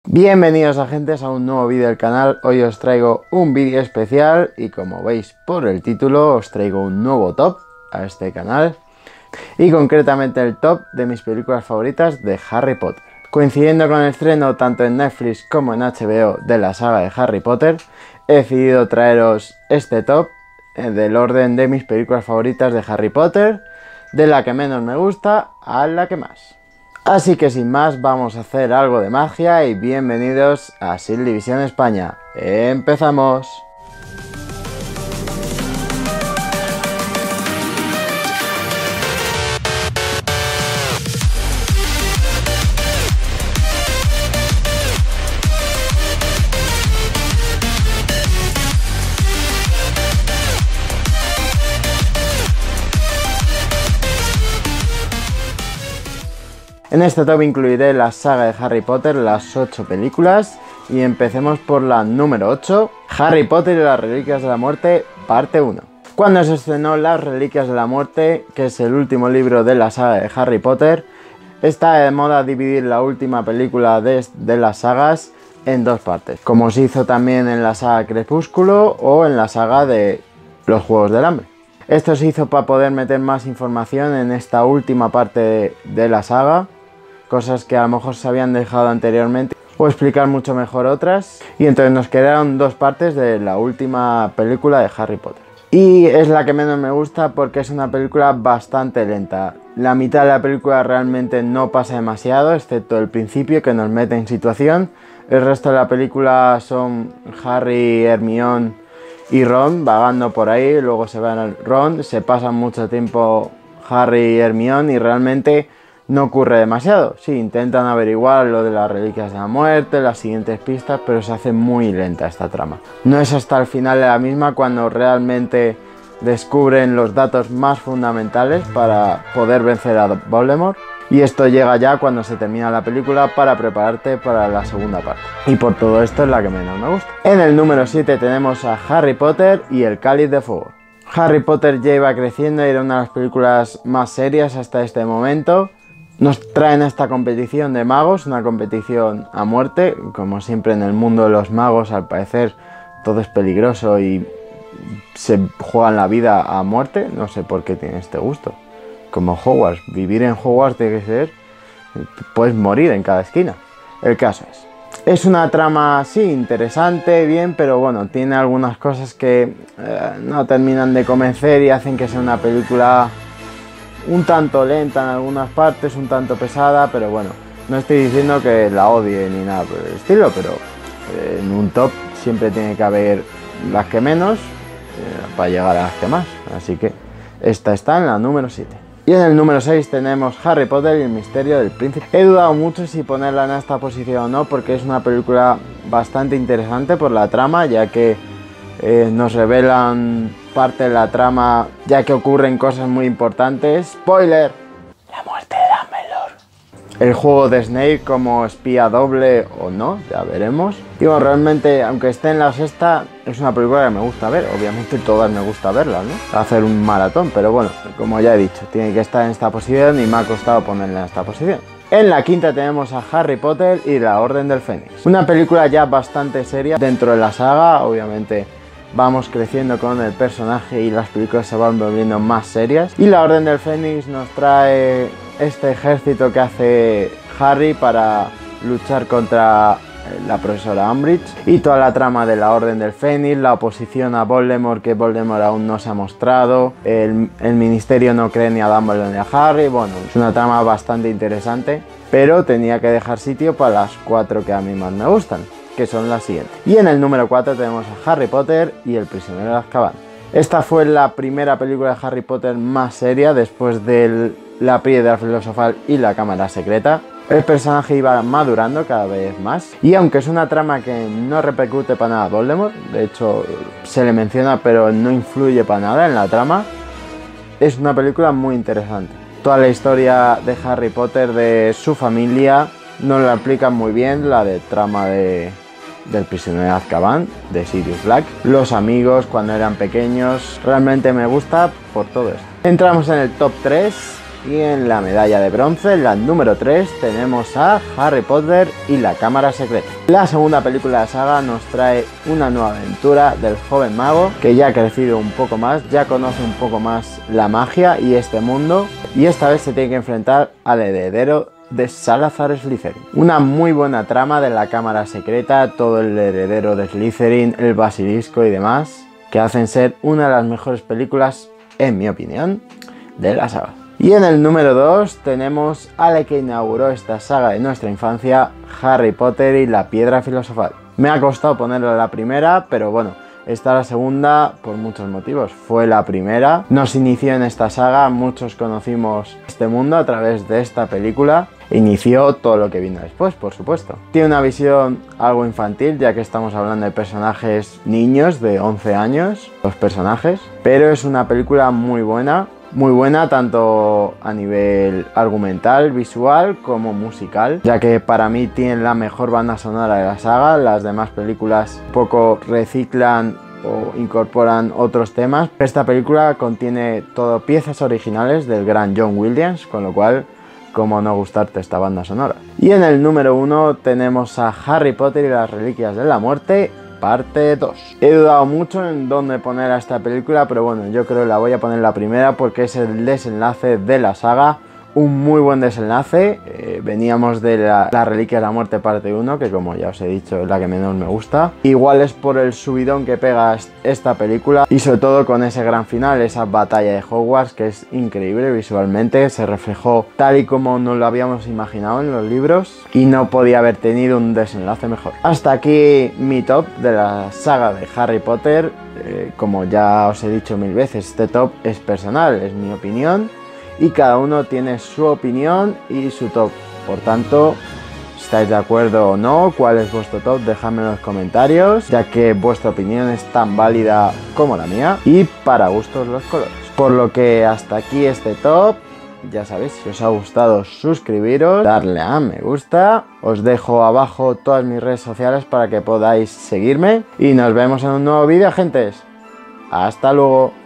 Bienvenidos agentes a un nuevo vídeo del canal. Hoy os traigo un vídeo especial y como veis por el título os traigo un nuevo top a este canal y concretamente el top de mis películas favoritas de Harry Potter. Coincidiendo con el estreno tanto en Netflix como en HBO de la saga de Harry Potter, he decidido traeros este top del orden de mis películas favoritas de Harry Potter, de la que menos me gusta a la que más. Así que sin más vamos a hacer algo de magia y bienvenidos a Sin División España. ¡Empezamos! En este top incluiré la saga de Harry Potter, las 8 películas, y empecemos por la número 8, Harry Potter y las Reliquias de la Muerte, parte 1. Cuando se estrenó Las Reliquias de la Muerte, que es el último libro de la saga de Harry Potter, está de moda dividir la última película de las sagas en dos partes, como se hizo también en la saga Crepúsculo o en la saga de Los Juegos del Hambre. Esto se hizo para poder meter más información en esta última parte de la saga, cosas que a lo mejor se habían dejado anteriormente o explicar mucho mejor otras, y entonces nos quedaron dos partes de la última película de Harry Potter y es la que menos me gusta porque es una película bastante lenta. La mitad de la película realmente no pasa demasiado, excepto el principio que nos mete en situación. El resto de la película son Harry, Hermione y Ron vagando por ahí, luego se van al Ron, se pasan mucho tiempo Harry y Hermione y realmente no ocurre demasiado. Sí, intentan averiguar lo de las Reliquias de la Muerte, las siguientes pistas, pero se hace muy lenta esta trama. No es hasta el final de la misma cuando realmente descubren los datos más fundamentales para poder vencer a Voldemort, y esto llega ya cuando se termina la película para prepararte para la segunda parte. Y por todo esto es la que menos me gusta. En el número 7 tenemos a Harry Potter y el Cáliz de Fuego. Harry Potter ya iba creciendo y era una de las películas más serias hasta este momento. Nos traen esta competición de magos, una competición a muerte. Como siempre en el mundo de los magos, al parecer todo es peligroso y se juegan la vida a muerte. No sé por qué tiene este gusto. Como Hogwarts, vivir en Hogwarts tiene que ser, puedes morir en cada esquina. El caso es una trama, sí, interesante, bien, pero bueno, tiene algunas cosas que no terminan de convencer y hacen que sea una película un tanto lenta en algunas partes, un tanto pesada, pero bueno, no estoy diciendo que la odie ni nada por el estilo, pero en un top siempre tiene que haber las que menos para llegar a las que más, así que esta está en la número 7. Y en el número 6 tenemos Harry Potter y el misterio del príncipe. He dudado mucho si ponerla en esta posición o no, porque es una película bastante interesante por la trama, ya que nos revelan parte de la trama, ya que ocurren cosas muy importantes. ¡Spoiler! La muerte de Dumbledore. El juego de Snape como espía doble o no, ya veremos. Y bueno, realmente, aunque esté en la sexta, es una película que me gusta ver. Obviamente todas me gusta verlas, ¿no? Hacer un maratón, pero bueno, como ya he dicho, tiene que estar en esta posición y me ha costado ponerla en esta posición. En la quinta tenemos a Harry Potter y la Orden del Fénix. Una película ya bastante seria dentro de la saga, obviamente. Vamos creciendo con el personaje y las películas se van volviendo más serias. Y la Orden del Fénix nos trae este ejército que hace Harry para luchar contra la profesora Umbridge. Y toda la trama de la Orden del Fénix, la oposición a Voldemort, que Voldemort aún no se ha mostrado. El ministerio no cree ni a Dumbledore ni a Harry. Bueno, es una trama bastante interesante, pero tenía que dejar sitio para las 4 que a mí más me gustan, que son las siguientes. Y en el número 4 tenemos a Harry Potter y el prisionero de Azkaban. Esta fue la primera película de Harry Potter más seria después de la piedra filosofal y la cámara secreta. El personaje iba madurando cada vez más y aunque es una trama que no repercute para nada a Voldemort, de hecho se le menciona pero no influye para nada en la trama, es una película muy interesante. Toda la historia de Harry Potter, de su familia, nos la explican muy bien, la de trama del prisionero de Azkaban, de Sirius Black, los amigos cuando eran pequeños, realmente me gusta por todo esto. Entramos en el top 3, Y en la medalla de bronce, en la número 3, tenemos a Harry Potter y la Cámara Secreta. La segunda película de la saga nos trae una nueva aventura del joven mago que ya ha crecido un poco más, ya conoce un poco más la magia y este mundo, y esta vez se tiene que enfrentar al heredero de Salazar Slytherin. Una muy buena trama de la Cámara Secreta, todo el heredero de Slytherin, el basilisco y demás, que hacen ser una de las mejores películas, en mi opinión, de la saga. Y en el número 2 tenemos al que inauguró esta saga de nuestra infancia, Harry Potter y la Piedra Filosofal. Me ha costado ponerla a la primera, pero bueno, esta es la segunda por muchos motivos. Fue la primera, nos inició en esta saga, muchos conocimos este mundo a través de esta película. Inició todo lo que vino después, por supuesto. Tiene una visión algo infantil, ya que estamos hablando de personajes niños de 11 años, los personajes, pero es una película muy buena tanto a nivel argumental, visual como musical, ya que para mí tiene la mejor banda sonora de la saga. Las demás películas un poco reciclan o incorporan otros temas. Esta película contiene todo piezas originales del gran John Williams, con lo cual, cómo no gustarte esta banda sonora. Y en el número 1 tenemos a Harry Potter y las Reliquias de la Muerte, parte 2. He dudado mucho en dónde poner a esta película, pero bueno, yo creo que la voy a poner la primera porque es el desenlace de la saga. Un muy buen desenlace. Veníamos de la Reliquia de la Muerte parte 1, que como ya os he dicho es la que menos me gusta. Igual es por el subidón que pega esta película y sobre todo con ese gran final, esa batalla de Hogwarts, que es increíble visualmente, se reflejó tal y como nos lo habíamos imaginado en los libros y no podía haber tenido un desenlace mejor. Hasta aquí mi top de la saga de Harry Potter. Como ya os he dicho mil veces, este top es personal, es mi opinión. Y cada uno tiene su opinión y su top. Por tanto, ¿estáis de acuerdo o no? ¿Cuál es vuestro top? Dejadme en los comentarios, ya que vuestra opinión es tan válida como la mía. Y para gustos los colores. Por lo que hasta aquí este top. Ya sabéis, si os ha gustado, suscribiros, darle a me gusta. Os dejo abajo todas mis redes sociales para que podáis seguirme. Y nos vemos en un nuevo vídeo, gentes. Hasta luego.